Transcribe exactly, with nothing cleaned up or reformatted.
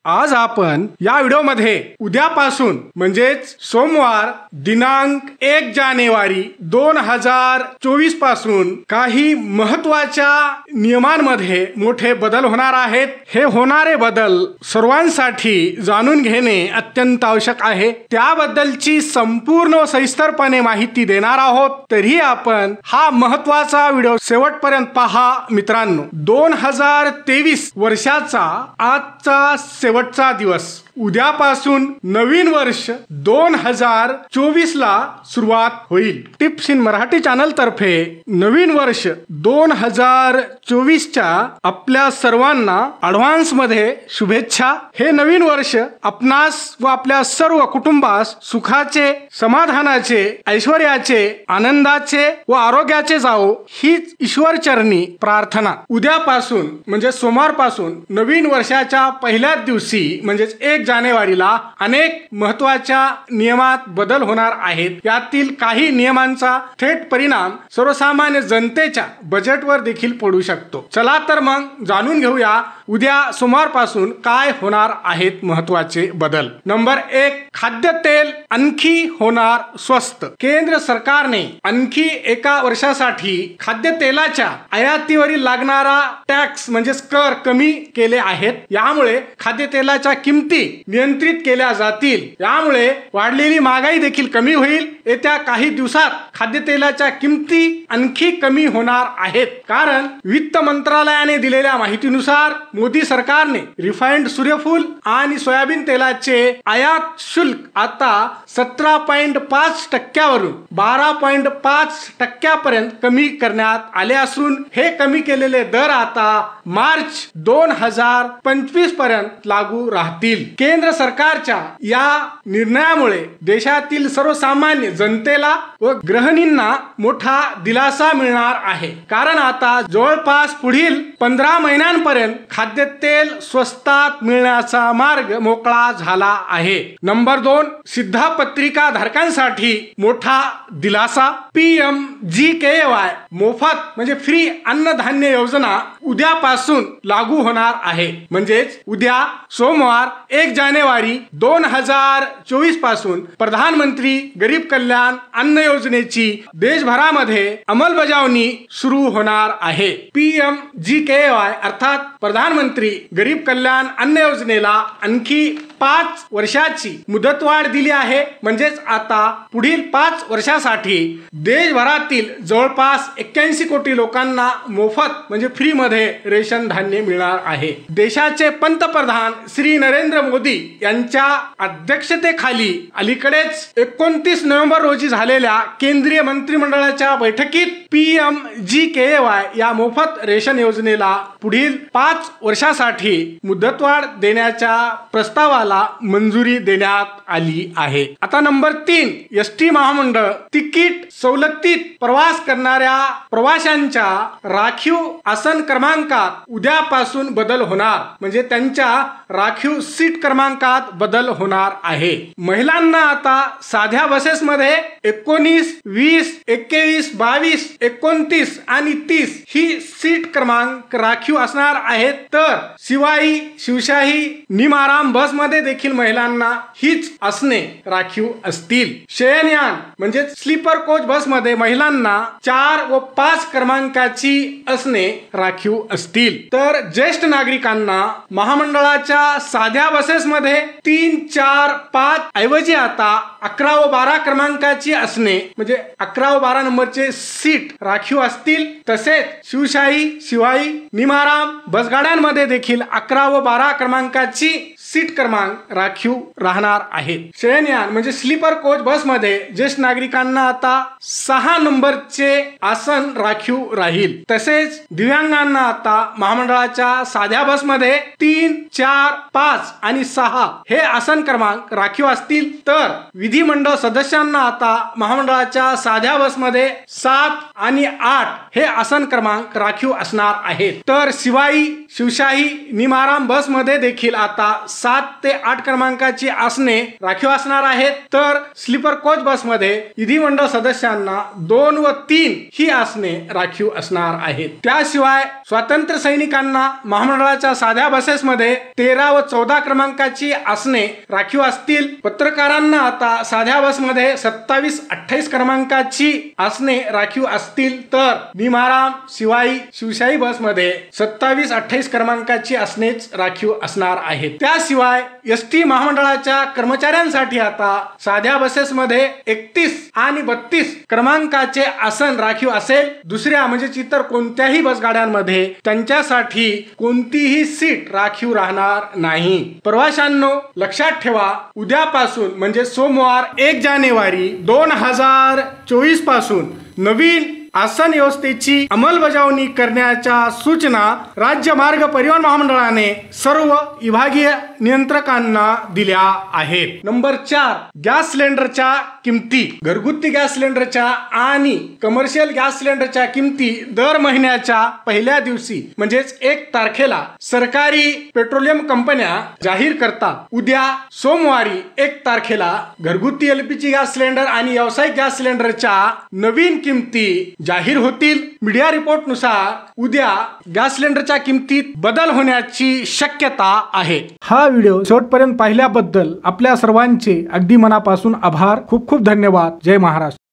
आज आपण या व्हिडिओमध्ये उद्यापासून म्हणजेच सोमवार दिनांक एक जानेवारी दोन हजार चोवीस पासून काही महत्वाच्या नियमांमध्ये मोठे बदल होणार आहेत। हे होणारे बदल सर्वांसाठी जाणून घेणे अत्यंत आवश्यक आहे। त्याबद्दलची संपूर्ण व सविस्तरपणे माहिती देणार आहोत। तरी आपण हा महत्वाचा व्हिडिओ शेवटपर्यंत पहा मित्रांनो। दोन हजार तेवीस वर्षाचा आजचा शेवटचा दिवस। उद्यापासून नवीन वर्ष दोन हजार चोवीस ला सुरुवात होईल। टिप्स इन मराठी चॅनल तर्फे नवीन वर्ष दोन हजार चोवीस च्या आपल्या सर्वांना ॲडव्हान्स मध्ये शुभेच्छा। हे नवीन वर्ष आपणास व आपल्या सर्व कुटुंबास सुखाचे, समाधानाचे, ऐश्वर्याचे, आनंदाचे व आरोग्याचे जावो हीच ईश्वर चरणी प्रार्थना। उद्यापासून म्हणजे सोमवारपासून नवीन वर्षाच्या पहिल्याच दिवशी म्हणजेच एक जानेवारीला अनेक महत्त्वाच्या नियमात बदल होणार आहेत। यातील काही नियमांचा थेट परिणाम सर्वसामान्य जनतेच्या बजेटवर देखील पडू शकतो। चला तर मग जाणून घेऊया उद्या सोमवारपासून काय होणार आहेत महत्त्वाचे बदल। नंबर एक, खाद्यतेल आणखी होणार स्वस्त। केंद्र सरकारने आणखी एका वर्षासाठी खाद्यतेलाच्या आयातीवरील लागणारा टॅक्स म्हणजे कर कमी केले आहेत। यामुळे खाद्यतेलाच्या किमती नियंत्रित केल्या जातील। यामुळे वाढलेली महागाई देखील कमी होईल। येत्या काही दिवसात खाद्यतेलाच्या किमती आणखी कमी होणार आहेत। कारण वित्त मंत्रालयाने दिलेल्या माहितीनुसार मोदी सरकारने रिफाइंड सूर्यफूल आणि सोयाबीन तेलाचे आयात शुल्क आता सतरा पॉइंट पाच टक्क्यावरून बारा पॉइंट पाच टक्क्यापर्यंत कमी करण्यात आले असून हे कमी केलेले दर आता मार्च दोन हजार पंचवीस पर्यंत लागू राहतील। केंद्र सरकारच्या या निर्णयामुळे देशातील सर्वसामान्य जनतेला व गृहिणींना मोठा दिलासा मिळणार आहे। कारण आता जवळपास पुढील पंधरा महिन्यांपर्यंत खाद्यतेल स्वस्तात मिळण्याचा मार्ग मोकळा झाला आहे। नंबर दोन, शिधापत्रिका धारकांसाठी मोठा दिलासा। P M G K Y मोफत म्हणजे फ्री अन्नधान्य योजना उद्यापासून लागू होणार आहे। म्हणजेच उद्या सोमवार एक जानेवारी दोन हजार चोवीस पासून प्रधानमंत्री गरीब कल्याण अन्न योजनेची देशभरामध्ये अंमलबजावणी सुरू होणार आहे। P M G K Y अर्थात प्रधानमंत्री गरीब कल्याण अन्न योजनेला आणखी पाच वर्षाची मुदतवाढ दिली आहे। म्हणजेच आता पुढील पाच वर्षासाठी देशभरातील जवळपास एक्क्याऐंशी कोटी लोकांना मोफत म्हणजे फ्री मध्ये रेशन धान्य मिळणार आहे। देशाचे पंतप्रधान श्री नरेंद्र मोदी यांच्या अध्यक्षतेखाली अलीकडेच एकोणतीस नोव्हेंबर रोजी झालेल्या केंद्रीय मंत्रिमंडळाच्या बैठकीत P M G K Y या मोफत रेशन योजनेला पुढील पाच वर्षासाठी मुदतवाढ देण्याच्या प्रस्तावाला मंजुरी देण्यात आली आहे। आता नंबर तीन, एस टी महामंडळ तिकीट सवलतीत प्रवास करणाऱ्या प्रवाशांच्या राखीव आसन क्रमांकात उद्यापासून बदल होणार। म्हणजे त्यांच्या राखीव सीट क्रमांकात बदल होणार आहे। महिलांना आता साध्या बसेसमध्ये एकोणीस, वीस, एकवीस, बावीस, एकोणतीस आणि तीस ही सीट क्रमांक राखीव असणार आहेत। तर शिवाई, शिवशाही, निमाराम बसमध्ये देखील महिलांना हीच असणे राखीव असतील। शयनयान म्हणजे स्लीपर कोच बसमध्ये महिलांना चार व पाच क्रमांकाची असणे राखीव असतील। तर ज्येष्ठ नागरिकांना महामंडळाच्या साध्या बसेसमध्ये तीन, चार, पाच ऐवजी आता अकरा व बारा क्रमांकाची असणे म्हणजे अकरा व बारा नंबरचे सीट राखीव असतील। तसेच शिवशाही, शिवाई, निमाराम बसगाड्यांमध्ये देखील अकरा व बारा क्रमांकाची सीट क्रमांक राखीव राहणार आहेत। शयनयान म्हणजे स्लीपर कोच बसमध्ये ज्येष्ठ नागरिकांना आता सहा नंबरचे आसन राखीव राहील। तसेच दिव्यांगांना आता महामंडळाच्या साध्या बसमध्ये तीन, चार, पाच आणि सहा हे आसन क्रमांक राखीव असतील। तर विधिमंडळ सदस्यांना आता महामंडळाच्या साध्या बसमध्ये सात आणि आठ हे आसन क्रमांक राखीव असणार आहेत। तर शिवाई, शिवशाही, निमाराम बसमध्ये देखील आता सात ते आठ क्रमांकाची आसने राखीव असणार आहेत, तर स्लीपर कोच बसमध्ये विधिमंडळ सदस्यांना दोन व तीन ही आसने राखीव असणार आहेत. त्याशिवाय स्वातंत्र्य सैनिकांना महामंडळाच्या साध्या बसेसमध्ये तेरा व चौदा क्रमांकाची आसने राखीव असतील. पत्रकारांना आता साध्या बसमध्ये सत्तावीस अठ्ठावीस क्रमांकाची आसने राखीव असतील, तर भीमाराम शिवाई शिवशाही बसमध्ये सत्तावीस अठ्ठावीस क्रमांकाची आसनेच राखीव असणार आहेत. त्याशिवाय एस टी महामंडळाच्या कर्मचाऱ्यांसाठी आता साध्या बसेसमध्ये एकतीस आणि बत्तीस क्रमांकाचे आसन राखीव असेल. दुसऱ्या म्हणजे इतर कोणत्याही बस गाड्यांमध्ये त्यांच्यासाठी कोणतीही सीट राखीव राहणार नाही. प्रवाशांनो, लक्षात ठेवा, उद्यापासून म्हणजे सोमवार एक जानेवारी दोन हजार चोवीस पासून नवीन आसन व्यवस्थेची अंमलबजावणी करण्याच्या सूचना राज्य मार्ग परिवहन महामंडळाने सर्व विभागीय नियंत्रकांना दिल्या आहेत. नंबर चार, गॅस सिलेंडरच्या किमती. घरगुती गॅस सिलेंडरच्या आणि कमर्शियल गॅस सिलेंडरच्या किमती दर महिन्याच्या पहिल्या दिवशी म्हणजेच एक तारखेला सरकारी पेट्रोलियम कंपन्या जाहीर करतात. उद्या सोमवारी एक तारखेला घरगुती एलपीजी गॅस सिलेंडर आणि व्यावसायिक गॅस सिलेंडरच्या नवीन किमती जाहीर होतील. मीडिया रिपोर्ट नुसार उद्या गॅस सिलेंडरच्या किमतीत बदल होण्याची शक्यता आहे. हा व्हिडिओ शेवटपर्यंत पाहिल्याबद्दल आपल्या सर्वांचे अगदी मनापासून आभार. खूप खूप धन्यवाद. जय महाराष्ट्र.